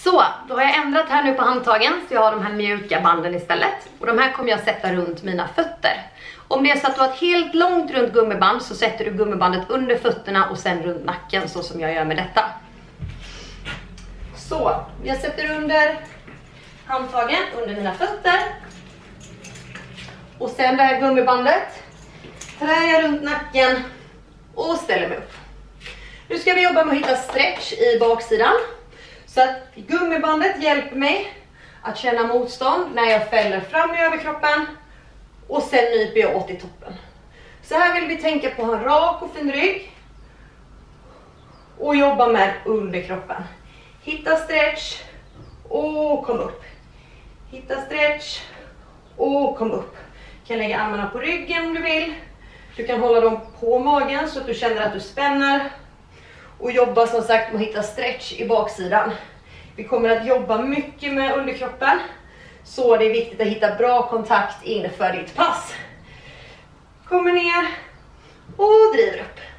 Så, då har jag ändrat här nu på handtagen så jag har de här mjuka banden istället. Och de här kommer jag sätta runt mina fötter. Om det är så att du har ett helt långt runt gummiband så sätter du gummibandet under fötterna och sen runt nacken så som jag gör med detta. Så, jag sätter under handtagen under mina fötter. Och sen det här gummibandet trär jag runt nacken och ställer mig upp. Nu ska vi jobba med att hitta stretch i baksidan. Så att gummibandet hjälper mig att känna motstånd när jag fäller fram i överkroppen. Och sen nyper jag åt i toppen. Så här vill vi tänka på en rak och fin rygg. Och jobba med underkroppen. Hitta stretch och kom upp. Hitta stretch och kom upp. Du kan lägga armarna på ryggen om du vill. Du kan hålla dem på magen så att du känner att du spänner. Och jobba som sagt med att hitta stretch i baksidan. Vi kommer att jobba mycket med underkroppen. Så det är viktigt att hitta bra kontakt inför ditt pass. Kommer ner och driver upp.